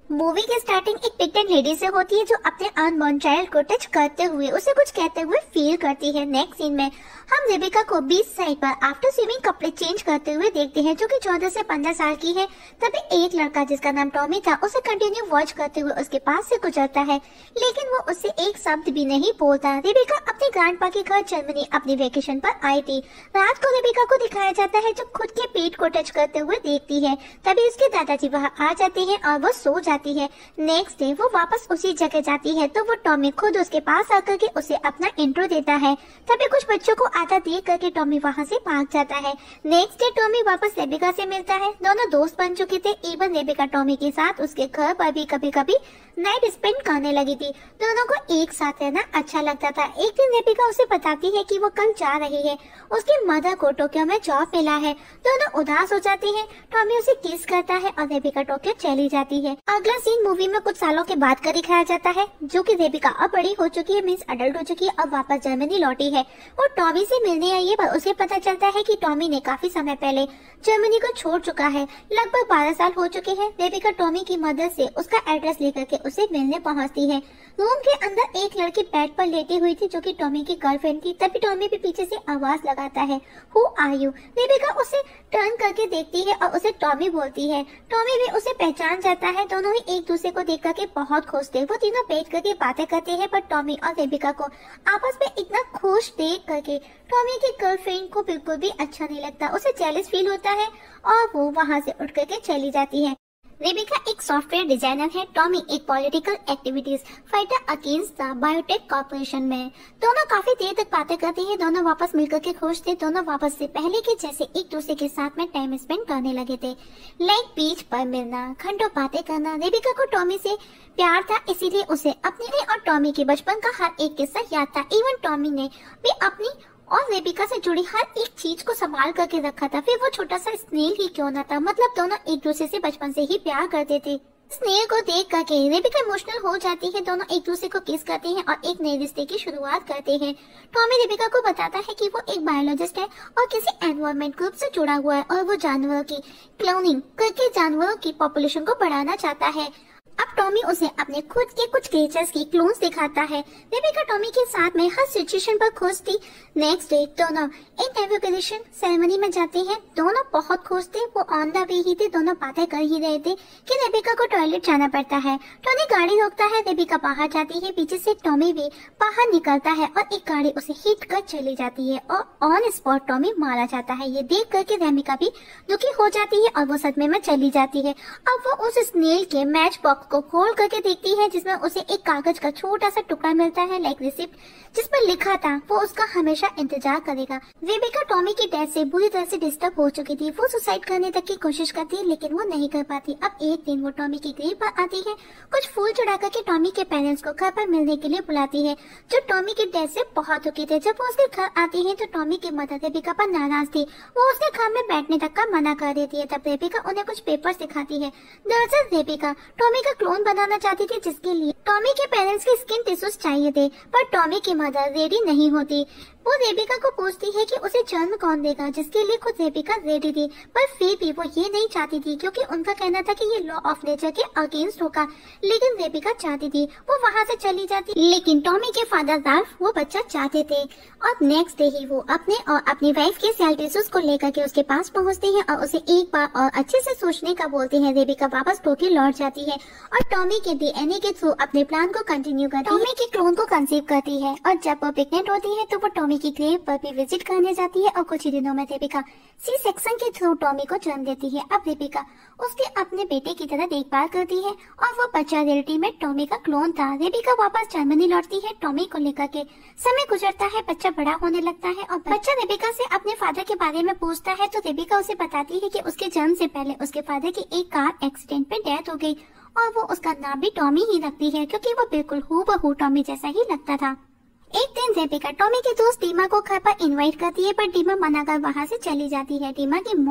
Movie की starting एक pregnant lady से होती है जो अपने अनबॉर्न चाइल्ड को टच करते हुए उसे कुछ कहते हुए फील करती है। नेक्स्ट सीन में हम रेबिका को बीच साइड पर आफ्टर स्विमिंग कपड़े चेंज करते हुए देखते हैं, जो कि 14 से 15 साल की है। तभी एक लड़का जिसका नाम टॉमी था उसे कंटिन्यू वॉच करते हुए उसके पास से गुजरता है, लेकिन वो उससे एक शब्द भी नहीं बोलता। रेबिका अपने ग्रैंडपा के घर जर्मनी अपनी वेकेशन पर आई थी। रात को रेबिका को दिखाया जाता है जो खुद के पेट को टच करते हुए देखती है। तभी उसके दादाजी वहाँ आ जाते हैं और वो सो जाती है। नेक्स्ट डे वो वापस उसी जगह जाती है तो वो टॉमी खुद उसके पास आकर के उसे अपना इंट्रो देता है। तभी कुछ बच्चों को आता देख करके टॉमी वहाँ से भाग जाता है। नेक्स्ट डे टॉमी वापस रेबिका से मिलता है। दोनों दोस्त बन चुके थे। इवन रेबिका टॉमी के साथ उसके घर पर भी कभी कभी नाइट स्पेंड करने लगी थी। दोनों को एक साथ रहना अच्छा लगता था। एक दिन रेबिका उसे बताती है कि वो कल जा रही है, उसकी मदर को टोक्यो में जॉब मिला है। दोनों उदास हो जाते हैं। टॉमी उसे किस करता है और रेबिका टोक्यो चली जाती है। अगला सीन मूवी में कुछ सालों के बाद का दिखाया जाता है, जो कि रेबिका अब बड़ी हो चुकी है, मींस अडल्ट हो चुकी है और वापस जर्मनी लौटी है। वो टॉमी से मिलने आई है पर उसे पता चलता है कि टॉमी ने काफी समय पहले जर्मनी को छोड़ चुका है। लगभग 12 साल हो चुके हैं। रेबिका टॉमी की मदर से उसका एड्रेस लेकर के उसे मिलने पहुंचती है। रूम के अंदर एक लड़की बेड पर लेटी हुई थी जो कि टॉमी की गर्लफ्रेंड थी। तभी टॉमी भी पीछे से आवाज लगाता है, हु आर यू? रेबिका उसे टर्न करके देखती है और उसे टॉमी बोलती है। टॉमी भी उसे पहचान जाता है। दोनों ही एक दूसरे को देख करके बहुत खुश थे। वो तीनों बैठ करके बातें करते हैं, पर टॉमी और रेबिका को आपस में इतना खुश देख करके टॉमी की गर्लफ्रेंड को बिल्कुल भी अच्छा नहीं लगता। उसे जेलस फील होता है और वो वहाँ से उठ करके चली जाती है। रेबिका एक सॉफ्टवेयर डिजाइनर है। टॉमी एक political activities fighter against the biotech corporation में। दोनों काफी देर तक बातें करती है। दोनों वापस मिलकर के खुश थे। दोनों वापस से पहले के जैसे एक दूसरे के साथ में टाइम स्पेंड करने लगे थे, लाइक बीच पर मिलना, घंटों बातें करना। रेबिका को टॉमी से प्यार था, इसीलिए उसे अपने और टॉमी के बचपन का हर एक किस्सा याद था। इवन टॉमी ने भी अपनी और रेबिका से जुड़ी हर एक चीज को संभाल करके रखा था, फिर वो छोटा सा स्नेल ही क्यों न था। मतलब दोनों एक दूसरे से बचपन से ही प्यार करते थे। स्नेल को देख करके रेबिका इमोशनल हो जाती है। दोनों एक दूसरे को किस करते हैं और एक नए रिश्ते की शुरुआत करते हैं। टॉमी रेबिका को बताता है कि वो एक बायोलॉजिस्ट है और किसी एनवायरमेंट ग्रुप से जुड़ा हुआ है और वो जानवरों की क्लोनिंग करके जानवरों की पॉपुलेशन को बढ़ाना चाहता है। अब टॉमी उसे अपने खुद के कुछ क्रिएचर्स की क्लोन्स दिखाता है। रेबिका टॉमी के साथ में हर सिचुएशन पर खुश थी। नेक्स्ट डे दोनों एक इनॉग्रेशन सेरेमनी में जाते हैं। दोनों बहुत खुश थे। वो ऑन द वे ही थे। दोनों बातें कर ही रहे थे कि रेबिका को टॉयलेट जाना पड़ता है। टॉमी गाड़ी रोकता है। रेबिका बाहर जाती है। पीछे से टॉमी भी बाहर निकलता है और एक गाड़ी उसे हिट कर चली जाती है और ऑन स्पॉट टॉमी मारा जाता है। ये देख करके रेबिका भी दुखी हो जाती है और वो सदमे में चली जाती है। अब वो उस स्नेल के मैच बॉक्स को खोल करके देखती है, जिसमें उसे एक कागज का छोटा सा टुकड़ा मिलता है, लाइक रिसिप्ट, जिस पर लिखा था वो उसका हमेशा इंतजार करेगा। रेबिका टॉमी की डेथ से बुरी तरह से डिस्टर्ब हो चुकी थी। वो सुसाइड करने तक की कोशिश करती है लेकिन वो नहीं कर पाती। अब एक दिन वो टॉमी की ग्रेव पर आती है। कुछ फूल चढ़ा करके टॉमी के पेरेंट्स को घर पर मिलने के लिए बुलाती है, जो टॉमी की डेथ से बहुत दुखी थे। जब वो उसके घर आती है तो टॉमी की मदर रेबिका पर नाराज थी। वो उसके घर में बैठने तक का मना कर देती है। तब रेबिका उन्हें कुछ पेपर्स दिखाती है। दरअसल रेबिका टॉमी का क्लोन बनाना चाहती थी, जिसके लिए टॉमी के पेरेंट्स के स्किन टिश्यूज चाहिए थे, पर टॉमी की मदर रेडी नहीं होती। वो रेबिका को पूछती है कि उसे जन्म कौन देगा, जिसके लिए खुद रेबिका रेडी थी, पर फिर भी वो ये नहीं चाहती थी क्योंकि उनका कहना था कि ये लॉ ऑफ नेचर के अगेंस्ट होगा। लेकिन रेबिका चाहती थी। वो वहाँ से चली जाती, लेकिन टॉमी के फादर राल्फ वो बच्चा चाहते थे। और नेक्स्ट डे ही वो अपने और अपनी वाइफ के सेल टिश्यूज को लेकर के उसके पास पहुँचते हैं और उसे एक बार और अच्छे से सोचने का बोलते हैं। रेबिका वापस टोक्यो लौट जाती है और टॉमी के डीएनए के थ्रू अपने प्लान को कंटिन्यू करती है। टॉमी के क्लोन को कंसीव करती है और जब वो प्रेग्नेंट होती है तो वो टॉमी की ग्रेव पर भी विजिट करने जाती है और कुछ ही दिनों में रेबिका सी सेक्शन के थ्रू टॉमी को जन्म देती है। अब रेबिका उसके अपने बेटे की तरह देखभाल करती है और वो बच्चा रियलिटी में टॉमी का क्लोन था। रेबिका वापस जर्मनी लौटती है। टॉमी को लेकर के समय गुजरता है, बच्चा बड़ा होने लगता है और बच्चा रेबिका से अपने फादर के बारे में पूछता है तो रेबिका उसे बताती है कि उसके जन्म से पहले उसके फादर की एक कार एक्सीडेंट में डेथ हो गई और वो उसका नाम भी टॉमी ही रखती है क्योंकि वो बिल्कुल हूबहू टॉमी जैसा ही लगता था। एक दिन रेबिका टॉमी की दोस्त डीमा को घर पर इनवाइट करती है, पर डीमा मना कर वहाँ से चली जाती है। डीमा की मॉम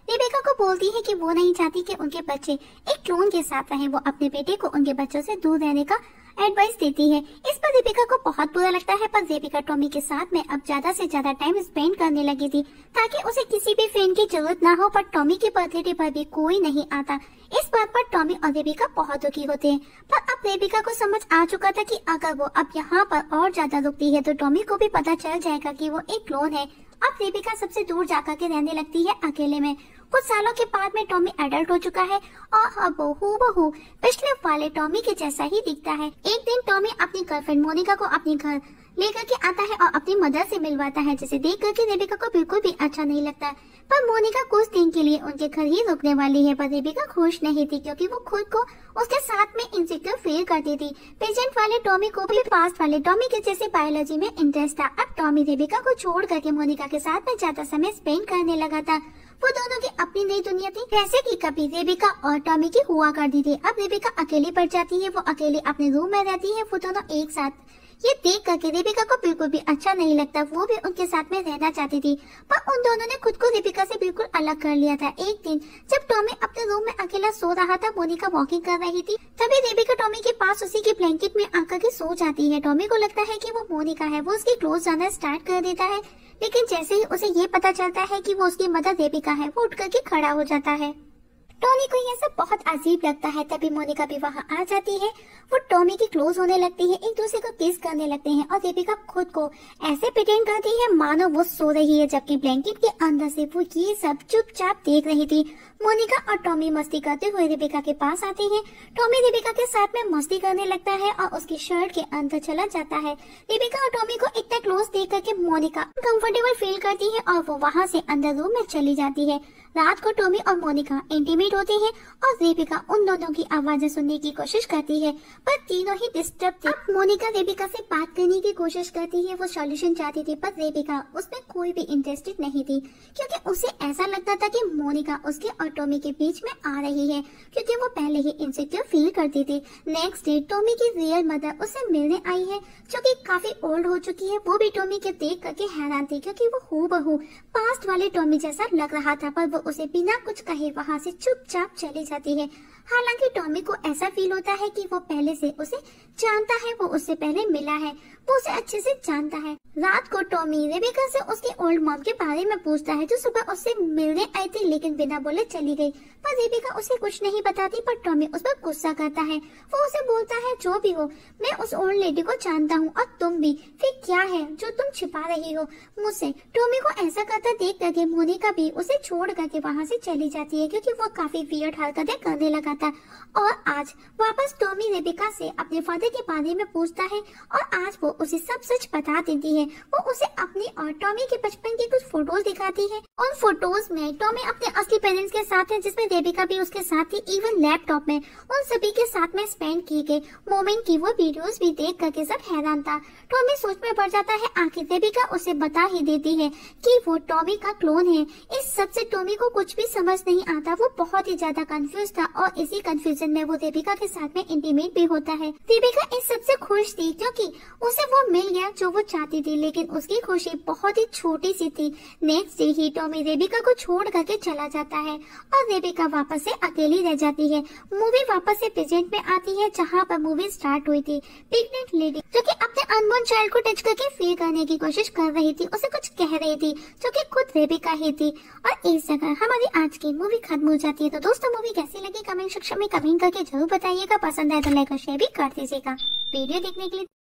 रेबेका को बोलती है कि वो नहीं चाहती कि उनके बच्चे एक क्लोन के साथ रहें। वो अपने बेटे को उनके बच्चों से दूर रहने का एडवाइस देती है। इस पर रेबेका को बहुत बुरा लगता है, पर रेबेका टॉमी के साथ में अब ज्यादा से ज्यादा टाइम स्पेंड करने लगी थी ताकि उसे किसी भी फ्रेंड की जरूरत ना हो। पर टॉमी के बर्थडे पर भी कोई नहीं आता। इस बात पर टॉमी और रेबेका बहुत दुखी होते हैं, पर अब रेबेका को समझ आ चुका था कि अगर वो अब यहाँ पर और ज्यादा रुकती है तो टॉमी को भी पता चल जाएगा कि वो एक क्लोन है। अब रेबेका सबसे दूर जाकर के रहने लगती है अकेले में। कुछ सालों के बाद में टॉमी एडल्ट हो चुका है और अब हूबहू पिछले वाले टॉमी के जैसा ही दिखता है। एक दिन टॉमी अपनी गर्लफ्रेंड मोनिका को अपने घर लेकर के आता है और अपनी मदर से मिलवाता है, जिसे देख करके रेबेका को बिल्कुल भी अच्छा नहीं लगता। पर मोनिका कुछ दिन के लिए उनके घर ही रुकने वाली है, पर रेबेका खुश नहीं थी क्योंकि वो खुद को उसके साथ में इनसिक्योर फील करती थी। प्रेजेंट वाले टॉमी को भी पास्ट वाले टॉमी के जैसे बायोलॉजी में इंटरेस्ट था। अब टॉमी रेबेका को छोड़ करके मोनिका के साथ में ज्यादा समय स्पेंड करने लगा था। वो दोनों की अपनी नई दुनिया थी, जैसे कि कभी रेबेका और टॉमी की हुआ करती थी। अब रेबेका अकेली पड़ जाती है, वो अकेली अपने रूम में रहती है, वो दोनों एक साथ। ये देख करके रेबेका को बिल्कुल भी अच्छा नहीं लगता। वो भी उनके साथ में रहना चाहती थी, पर उन दोनों ने खुद को रेबेका से बिल्कुल अलग कर लिया था। एक दिन जब टॉमी अपने रूम में अकेला सो रहा था, मोनिका वॉकिंग कर रही थी, तभी रेबेका टॉमी के पास उसी के ब्लैंकेट में आकर के सो जाती है। टॉमी को लगता है कि वो मोनिका है, वो उसके क्लोज जाना स्टार्ट कर देता है, लेकिन जैसे ही उसे ये पता चलता है कि वो उसकी मदर रेबेका है, वो उठ करके खड़ा हो जाता है। टॉमी को यह सब बहुत अजीब लगता है। तभी मोनिका भी वहाँ आ जाती है। वो टॉमी की क्लोज होने लगती है, एक दूसरे को किस करने लगते हैं और रेबेका खुद को ऐसे प्रिटेंड करती है मानो वो सो रही है, जबकि ब्लैंकेट के अंदर से वो ये सब चुपचाप देख रही थी। मोनिका और टॉमी मस्ती करते हुए रेबेका के पास आते हैं। टॉमी रेबेका के साथ में मस्ती करने लगता है और उसकी शर्ट के अंदर चला जाता है। रेबेका और टॉमी को इतना क्लोज देख करके मोनिका कंफर्टेबल फील करती है और वो वहाँ से अंदर रूम में चली जाती है। रात को टॉमी और मोनिका इंटीमेट होते हैं और रेबेका उन दोनों की आवाजें सुनने की कोशिश करती है, पर तीनों ही डिस्टर्ब थे। अब मोनिका रेबेका से बात करने की कोशिश करती है, वो सॉल्यूशन चाहती थी, पर रेबेका उसमें कोई भी इंटरेस्टेड नहीं थी क्योंकि उसे ऐसा लगता था कि मोनिका उसके और टॉमी के बीच में आ रही है, क्योंकि वो पहले ही इनसिक्योर फील करती थी। नेक्स्ट डे टॉमी की रियल मदर उसे मिलने आई है, जो कि काफी ओल्ड हो चुकी है। वो भी टॉमी के देख करके हैरान थी क्योंकि वो हूबहू पास्ट वाले टॉमी जैसा लग रहा था, पर वो उसे बिना कुछ कहे वहाँ से चुपचाप चली जाती है। हालांकि टॉमी को ऐसा फील होता है कि वो पहले से उसे जानता है, वो उससे पहले मिला है, वो उसे अच्छे से जानता है। रात को टॉमी रेबेका से उसके ओल्ड मॉम के बारे में पूछता है, जो सुबह उससे मिलने आई थी लेकिन बिना बोले चली गई। पर रेबेका उसे कुछ नहीं बताती, पर टॉमी उस पर गुस्सा करता है। वो उसे बोलता है, जो भी हो मैं उस ओल्ड लेडी को जानता हूँ और तुम भी, फिर क्या है जो तुम छिपा रही हो मुझसे। टॉमी को ऐसा करता देख करके मोनिका भी उसे छोड़ करके वहाँ से चली जाती है क्योंकि वो काफी वियर्ड हरकतें करने लगा था। और आज वापस टॉमी रेबेका से अपने फादर के बारे में पूछता है और आज वो उसे सब सच बता देती है। वो उसे अपनी और टॉमी के बचपन की कुछ फोटोज दिखाती है। उन फोटोज में टॉमी अपने असली पेरेंट्स के साथ है, जिसमें रेबेका भी उसके साथ थी। इवन लैपटॉप में उन सभी के साथ में स्पेंड किए गए मोमेंट की वो वीडियोस भी देख करके सब हैरान था। टॉमी सोच में पड़ जाता है, आखिर रेबेका उसे बता ही देती है कि वो टॉमी का क्लोन है। इस सब से टॉमी को कुछ भी समझ नहीं आता, वो बहुत ही ज्यादा कंफ्यूज था और इसी कंफ्यूजन में वो रेबेका के साथ में इंटीमेट भी होता है। रेबेका इस सबसे खुश थी क्योंकि उसे वो मिल गया जो वो चाहती थी, लेकिन उसकी खुशी बहुत ही छोटी सी थी। नेक्स्ट डे ही टॉमी रेबेका को छोड़ करके चला जाता है और रेबेका वापस से अकेली रह जाती है। मूवी वापस से प्रेजेंट में आती है, जहाँ पर मूवी स्टार्ट हुई थी। प्रेग्नेंट लेडी जो कि अपने अनबोर्न चाइल्ड को टच करके फील करने की कोशिश कर रही थी, उसे कुछ कह रही थी जो कि खुद रेबेका ही थी। और इस जगह हमारी आज की मूवी खत्म हो जाती है। तो दोस्तों, मूवी कैसी लगी कमेंट सेक्शन में कमेंट करके जरूर बताइएगा। पसंद आए तो लाइक और शेयर भी कर दीजिएगा। वीडियो देखने के लिए